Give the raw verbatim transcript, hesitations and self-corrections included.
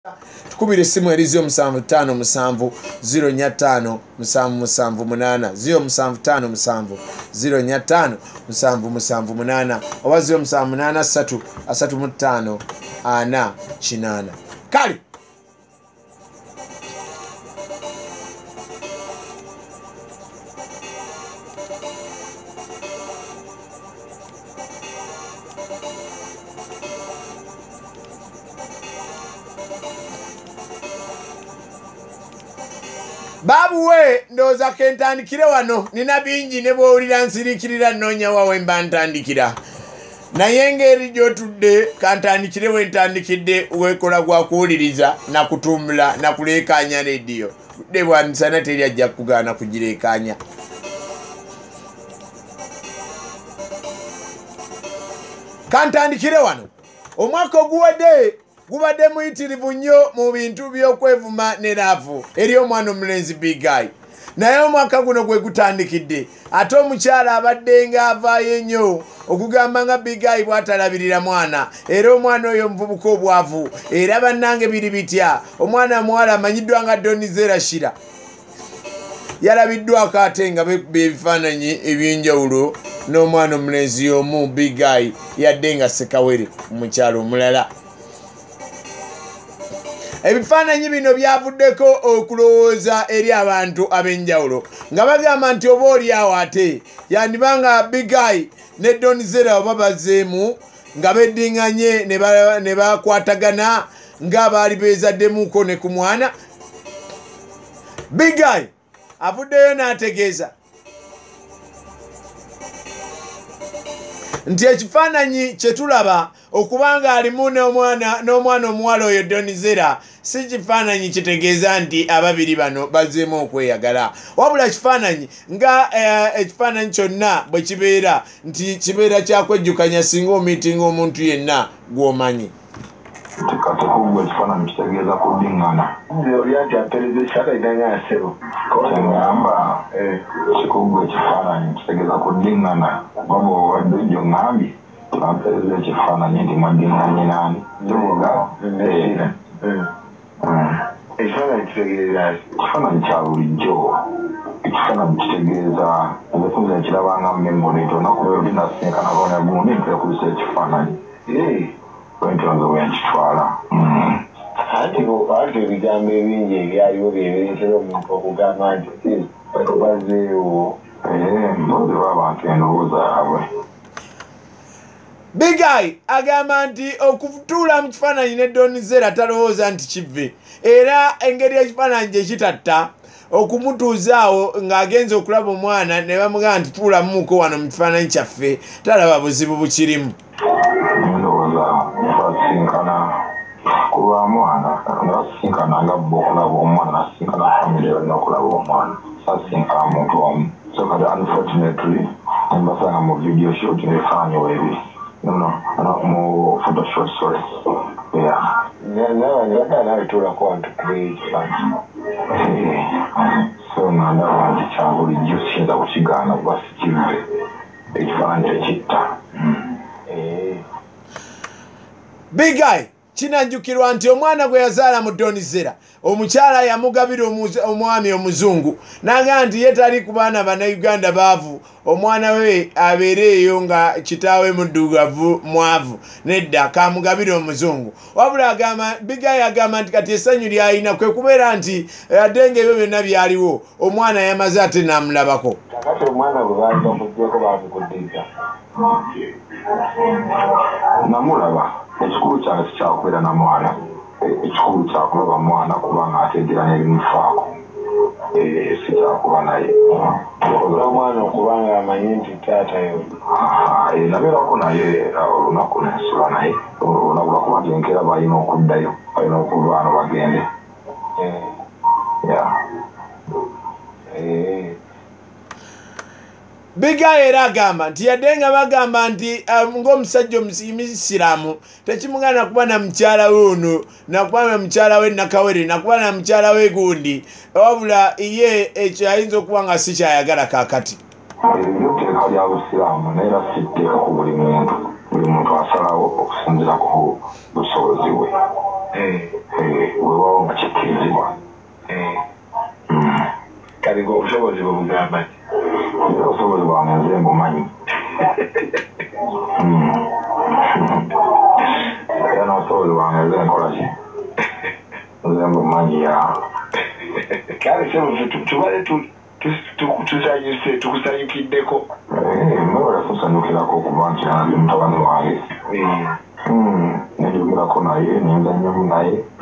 tukubira essimu erizo musanvu ttaano musanvu zero nnya ttaano musanvu musanvu munaana zero musanvu ttaano musanvu zero nnya ttaano musanvu musanvu munaana oba zero musanvu munaana ssatu asatu mu ttaano ana kinaana kale babu we ndoza kentandikire wano nina bingi ne bwowulira nsirikirira nnoonya wawe mba ntandikira naye ngeri gy'otudde kantandikire we ntandikidde wekola gwa kuwuliriza nakutumbula nakuleekaanya rediyo tudde bwamisana teri ajja kugaana kugireekaanya kantandikire wano omwaka oguwadde gubadde muyitirivu nnyo mu bintu by'okwevuma ne laavu eri omwana omulenzi Big Guy naye omwaka guno gwe gutandikidde ate omukyala abadde ng'avaayo ennyo okugamba nga Big Guy bw'atalabirira mwana era omwana oyo omuvubuka obwavu era bannange biri bitya omwana muwala amanyiddwa nga Donizera Shira yalabiddwako ate nga bebifaananyi eby'enjawulo n'omwana omulenzi omu Big Guy yadde nga Sekawere omukyala omulala. Ebifaananyi bino byavuddeko okulowooza eri abantu ab'enjawulo nga bagamba nti oba oli awo ate yandibanga Big Guy ne Donizera oba bazzeemu nga beddinganye ne bakwatagana ng'abaali beezaddemuuko ne ku mwana. Big Guy avuddeyo n'ategeeza nti ekifaananyi kye tulaba okubanga alimu n'omwana n'omwana omuwala oyo Donizera si kifaananyi kitegeeza nti ababiri bano bazzeemu okweyagala wabula kifaananyi nga ekifaananyi kyonna bwe kibeera nti kibeera kyakwejjukanya singa omiitinga omuntu yenna gw'omanyi. Kati kubwa ekifaananyi kitegeeza kuddingana oli anti apereza ekyala idanya yasero kyengamba kikubwa ekifaananyi kitegeeza kuddingana baba owadde ojjo ŋŋambye ampereza ekifaananyi nti mwaddinganye naani toboga ekifaananyi kitegeeza ekifaananyi kya bulijjo ekifaananyi kitegeeza ebifunza ekirabanga mmemboneto nakubeera oli nasinkana baona gundi mpekubisa ekifaananyi kwentonzo bwenkitwala anti ate ebigambo ebingi ebyaliwo byebireetera omuntu okugamba nti bazeewo mbozi b'abantu endowooza yaabwe. Big Guy agamba nti okutuula mu kifaananyi ne Donizera talowooza nti kivve era engeri ekifaananyi gye kitatta okumutuuzaawo ng'agenza okulaba omwana ne bamugamba nti tuulamuuko wano mu kifaananyi kyaffe talaba buzibu bukirimu. Ndowooza basinkana ku lwa mwana basinkana nga bo okulaba omwana nasinkana famire yonna okulaba omwana sasinkana muntu omu so kati unfortunately embasanga mu video shot nefaanyi weebi no no mu photo shot sorry yeah nabanibataanabituulako wantu create so nandaba nti kya bulijjo siyinza kukigaana kuba sikivve ekifaananyi tekitta. Big Guy kinajjukirwa nti omwana gwe yazaala mu Donizera omukyala yamugabira omwami omuzungu n'agamba nti ye tali ku baana bannayuganda baavu omwana we abeereeyo nga kitaawe muddugavu mwavu nedda kamugabire omuzungu wabula agamba Big Guy agamba nti kati essanyu ly'alina kwe kubeera nti adde ng'ebyo byonna byaliwo omwana yamaze ate n'amulabako. Kakati omwana bwe baali bamuggyeeko baamukuddiza namulaba ekikulu kyange sikyakubeera na mwana ekikulu kyakulaba mwana kubanga ateegera n'ebimufaako sikyakuba naye omwana okubanga amanyi nti taatayo nabeerako naye olunaku nensula naye olunaku lwakuba nti enkeera balina okuddayo balina okuvaano bagende. Big Guy era agamba nti yadde nga bagamba nti ng'omusajja omusiraamu tekimugana kuba na mukyala we ono nakuba na mukyala we Nakawere nakuba na mukyala we gundi wabula ye ekyo ayinza okuba nga si kyayagala kaakati. Eryo tteeka lya busiraamu naye era si tteeka ku buli muntu buli muntu asalawo okusinziira ku busobozi bwe weewaawo nga kikkirizibwa kale ng'obusobozi bwe bugamba nti era obusobozi bwange nze mbumanyi era n'obusobozi bwange nze nkola ki nze mbumanyi ya kale sebo tubale tusanyuse tukusanyikiddeko mwebale kusanyukirako okuba nti mutabani wange nenjogerako naye nenzanyamu naye